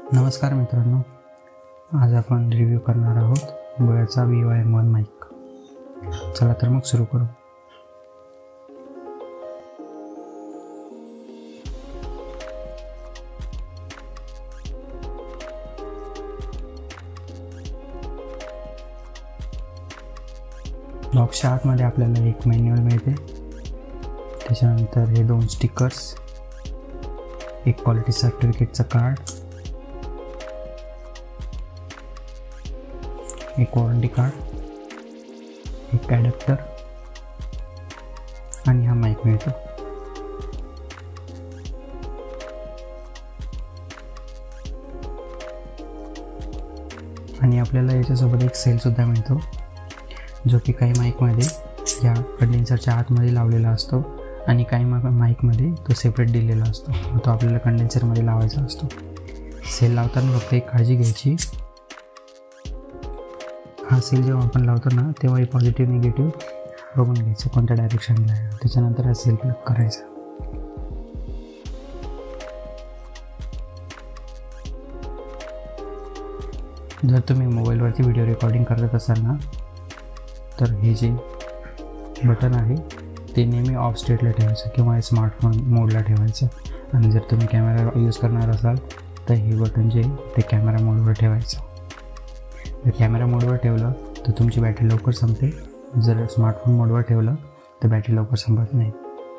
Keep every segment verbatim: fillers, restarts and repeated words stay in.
नमस्कार मित्रांनो, आज आपण रिव्ह्यू करणार आहोत बोयाचा V O M one mic. चला तर मग सुरू करू. बॉक्सच्या आतमध्ये आपल्याला एक मॅन्युअल मिळते, त्याच्यानंतर हे दोन स्टिकर्स, एक क्वालिटी सर्टिफिकेटचं कार्ड, एक वॉरंटी कार्ड, एक ॲडॅप्टर आणि हा माईक मिळतो. आणि आपल्याला याच्यासोबत एक सेलसुद्धा मिळतो, जो की काही माईकमध्ये या कंडेन्सरच्या आतमध्ये लावलेला असतो आणि काही माईकमध्ये तो सेपरेट दिलेला असतो. तो आपल्याला कंडेन्सरमध्ये लावायचा असतो. सेल लावताना फक्त एक काळजी घ्यायची, हा सेल जेव्हा आपण लावतो ना तेव्हा पॉझिटिव्ह निगेटिव्ह बघून घ्यायचं कोणत्या डायरेक्शनला आहे, त्याच्यानंतर हा सेल प्लग करायचा. जर तुम्ही मोबाईलवरती व्हिडिओ रेकॉर्डिंग करत असाल ना, तर हे जे बटन आहे ते नेहमी ऑफ स्टेटला ठेवायचं किंवा स्मार्टफोन मोडला ठेवायचं. आणि जर तुम्ही कॅमेरा यूज करणार असाल तर हे बटन जे ते कॅमेरा मोडवर ठेवायचं. जर कॅमेरा मोडवर ठेवलं तर तुमची बॅटरी लवकर संपते, जर स्मार्टफोन मोडवर ठेवलं तर बॅटरी लवकर संपत नाही.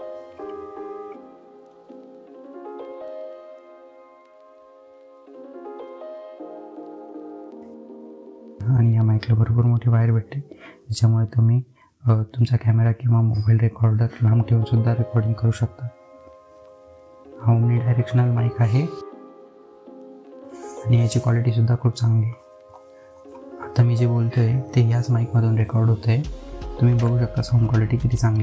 आणि या माईकला भरपूर मोठी वायर भेटते, ज्याच्यामुळे तुम्ही तुमचा कॅमेरा किंवा मोबाईल रेकॉर्डर लांब ठेवून सुद्धा रेकॉर्डिंग करू शकता. हा ओमनी डायरेक्शनल माईक आहे आणि याची क्वालिटीसुद्धा खूप चांगली आहे. आता मी जे बोलतो आहे ते याच माईकमधून रेकॉर्ड होतं आहे. तुम्ही बघू शकता साऊंड क्वालिटी किती चांगली.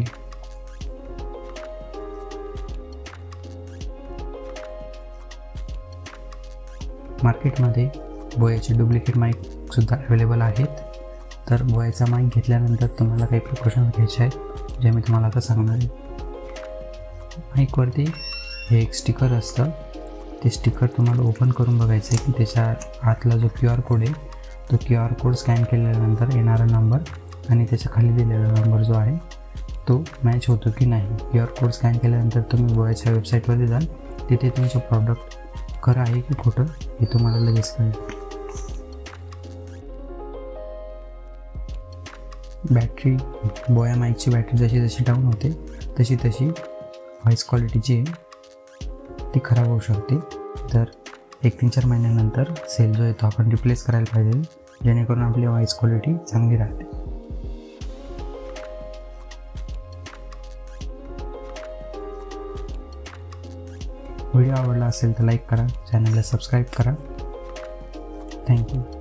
मार्केटमध्ये बोयाचे डुप्लिकेट माईकसुद्धा अवेलेबल आहेत. तर बोयाचा माईक घेतल्यानंतर तुम्हाला काही प्रिकॉशन्स घ्यायचे आहेत, जे मी तुम्हाला आता सांगणार आहे. माईकवरती हे एक स्टिकर असतं, ते स्टिकर तुम्हाला ओपन करून बघायचं आहे की त्याच्या आतला जो क्यू आर कोड आहे तो क्यू आर कोड स्कॅन केल्यानंतर येणारा नंबर आणि त्याच्या खाली दिलेला नंबर जो आहे तो मॅच होतो की नाही. क्यू आर कोड स्कॅन केल्यानंतर तुम्ही बोयाच्या वेबसाईटमध्ये जाल, तिथे तुमचं प्रॉडक्ट खरं आहे की खोटं हे तुम्हाला लगेच कळेल. बॅटरी बोया माईकची बॅटरी जशी जशी डाऊन होते तशी तशी व्हॉईस क्वालिटी जी आहे ती खराब होऊ शकते. तर एक तीन चार महिन्यानंतर सेल जो आहे तो आपण रिप्लेस करायला पाहिजे, जेणेकरून आपली व्हॉईस क्वालिटी चांगली राहते. व्हिडिओ आवडला असेल तर लाईक करा, चॅनलला सबस्क्राईब करा. थँक्यू.